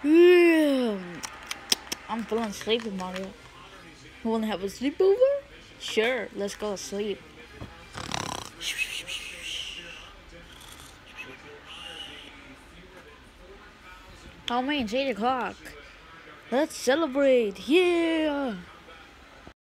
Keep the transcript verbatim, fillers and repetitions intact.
Yeah. I'm feeling sleepy, Mario. You wanna have a sleepover? Sure, let's go to sleep. Oh man, it's eight o'clock. Let's celebrate, yeah!